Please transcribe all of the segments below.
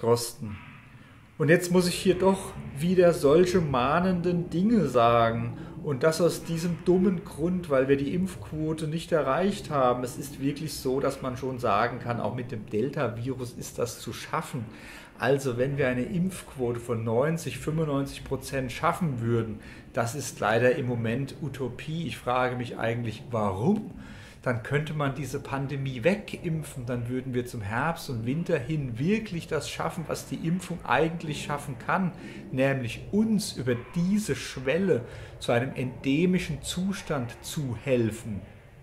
Drosten. Und jetzt muss ich hier doch wieder solche mahnenden Dinge sagen. Und das aus diesem dummen Grund, weil wir die Impfquote nicht erreicht haben. Es ist wirklich so, dass man schon sagen kann, auch mit dem Delta-Virus ist das zu schaffen. Also wenn wir eine Impfquote von 90-95% schaffen würden, das ist leider im Moment Utopie. Ich frage mich eigentlich, warum? Dann könnte man diese Pandemie wegimpfen, dann würden wir zum Herbst und Winter hin wirklich das schaffen, was die Impfung eigentlich schaffen kann, nämlich uns über diese Schwelle zu einem endemischen Zustand zu helfen.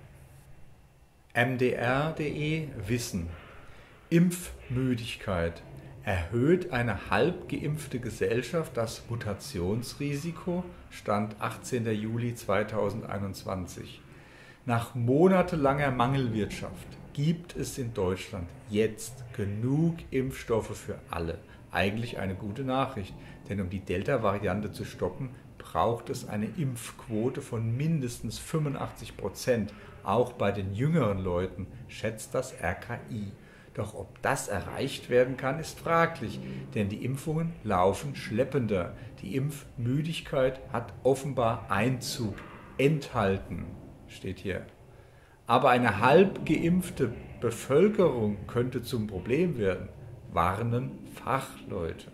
mdr.de Wissen. Impfmüdigkeit. Erhöht eine halbgeimpfte Gesellschaft das Mutationsrisiko? Stand 18. Juli 2021. Nach monatelanger Mangelwirtschaft gibt es in Deutschland jetzt genug Impfstoffe für alle. Eigentlich eine gute Nachricht, denn um die Delta-Variante zu stoppen, braucht es eine Impfquote von mindestens 85%, auch bei den jüngeren Leuten, schätzt das RKI. Doch ob das erreicht werden kann, ist fraglich, denn die Impfungen laufen schleppender. Die Impfmüdigkeit hat offenbar Einzug enthalten. Steht hier. Aber eine halb geimpfte Bevölkerung könnte zum Problem werden, warnen Fachleute.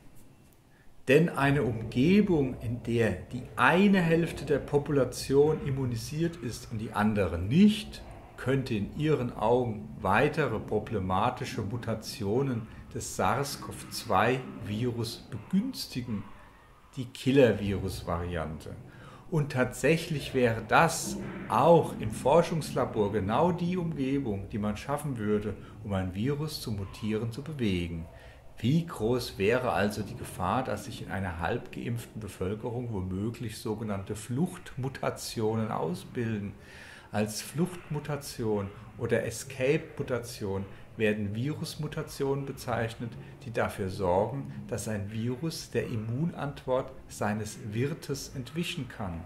Denn eine Umgebung, in der die eine Hälfte der Population immunisiert ist und die andere nicht, könnte in ihren Augen weitere problematische Mutationen des SARS-CoV-2-Virus begünstigen, die Killer-Virus-Variante. Und tatsächlich wäre das auch im Forschungslabor genau die Umgebung, die man schaffen würde, um ein Virus zum Mutieren zu bewegen. Wie groß wäre also die Gefahr, dass sich in einer halb geimpften Bevölkerung womöglich sogenannte Fluchtmutationen ausbilden? Als Fluchtmutation oder Escape-Mutation werden Virusmutationen bezeichnet, die dafür sorgen, dass ein Virus der Immunantwort seines Wirtes entwischen kann.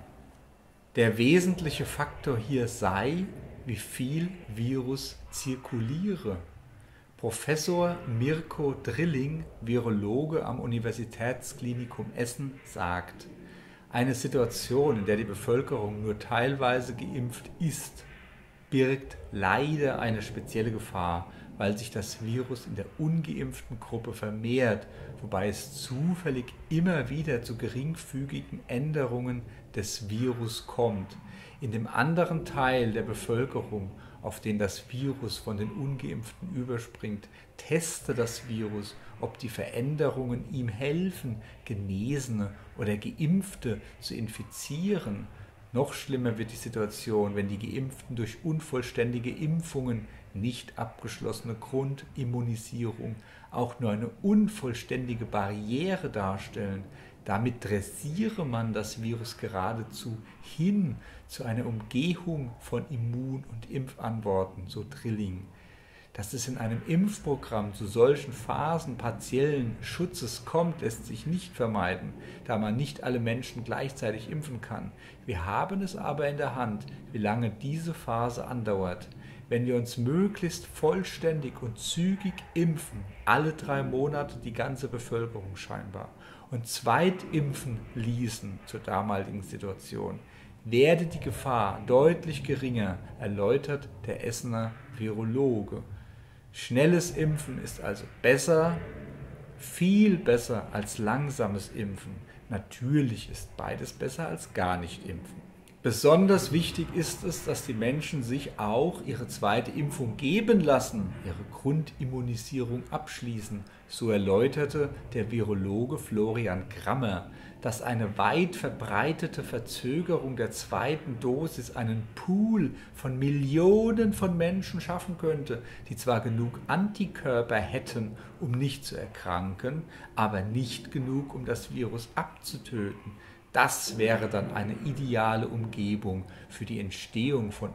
Der wesentliche Faktor hier sei, wie viel Virus zirkuliere. Professor Mirko Drilling, Virologe am Universitätsklinikum Essen, sagt: Eine Situation, in der die Bevölkerung nur teilweise geimpft ist, birgt leider eine spezielle Gefahr, weil sich das Virus in der ungeimpften Gruppe vermehrt, wobei es zufällig immer wieder zu geringfügigen Änderungen des Virus kommt. In dem anderen Teil der Bevölkerung, auf den das Virus von den Ungeimpften überspringt, teste das Virus, ob die Veränderungen ihm helfen, Genesene oder Geimpfte zu infizieren. Noch schlimmer wird die Situation, wenn die Geimpften durch unvollständige Impfungen, nicht abgeschlossene Grundimmunisierung, auch nur eine unvollständige Barriere darstellen. Damit dressiere man das Virus geradezu hin zu einer Umgehung von Immun- und Impfantworten, so Drilling. Dass es in einem Impfprogramm zu solchen Phasen partiellen Schutzes kommt, lässt sich nicht vermeiden, da man nicht alle Menschen gleichzeitig impfen kann. Wir haben es aber in der Hand, wie lange diese Phase andauert. Wenn wir uns möglichst vollständig und zügig impfen, alle 3 Monate die ganze Bevölkerung scheinbar, und zweitimpfen ließen zur damaligen Situation, werde die Gefahr deutlich geringer, erläutert der Essener Virologe. Schnelles Impfen ist also besser, viel besser als langsames Impfen. Natürlich ist beides besser als gar nicht impfen. Besonders wichtig ist es, dass die Menschen sich auch ihre zweite Impfung geben lassen, ihre Grundimmunisierung abschließen. So erläuterte der Virologe Florian Grammer, dass eine weit verbreitete Verzögerung der zweiten Dosis einen Pool von Millionen von Menschen schaffen könnte, die zwar genug Antikörper hätten, um nicht zu erkranken, aber nicht genug, um das Virus abzutöten. Das wäre dann eine ideale Umgebung für die Entstehung von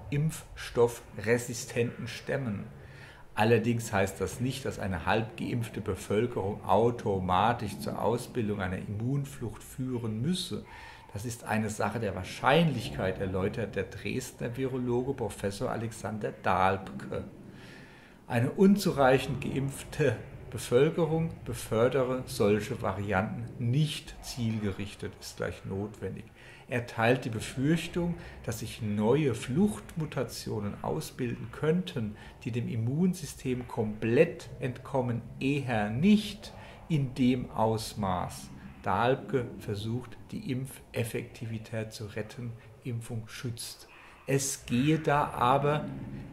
impfstoffresistenten Stämmen. Allerdings heißt das nicht, dass eine halb geimpfte Bevölkerung automatisch zur Ausbildung einer Immunflucht führen müsse. Das ist eine Sache der Wahrscheinlichkeit, erläutert der Dresdner Virologe Professor Alexander Dahlpke. Eine unzureichend geimpfte Bevölkerung befördere solche Varianten nicht zielgerichtet, ist gleich notwendig. Er teilt die Befürchtung, dass sich neue Fluchtmutationen ausbilden könnten, die dem Immunsystem komplett entkommen, eher nicht in dem Ausmaß. Dahlke versucht, die Impfeffektivität zu retten. Impfung schützt. Es gebe da aber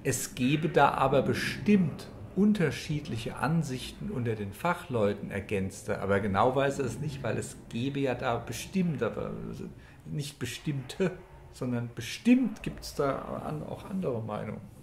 bestimmt unterschiedliche Ansichten unter den Fachleuten, ergänzt er. Aber genau weiß er es nicht, weil es gebe ja da bestimmt, aber nicht bestimmte, sondern bestimmt gibt es da auch andere Meinungen.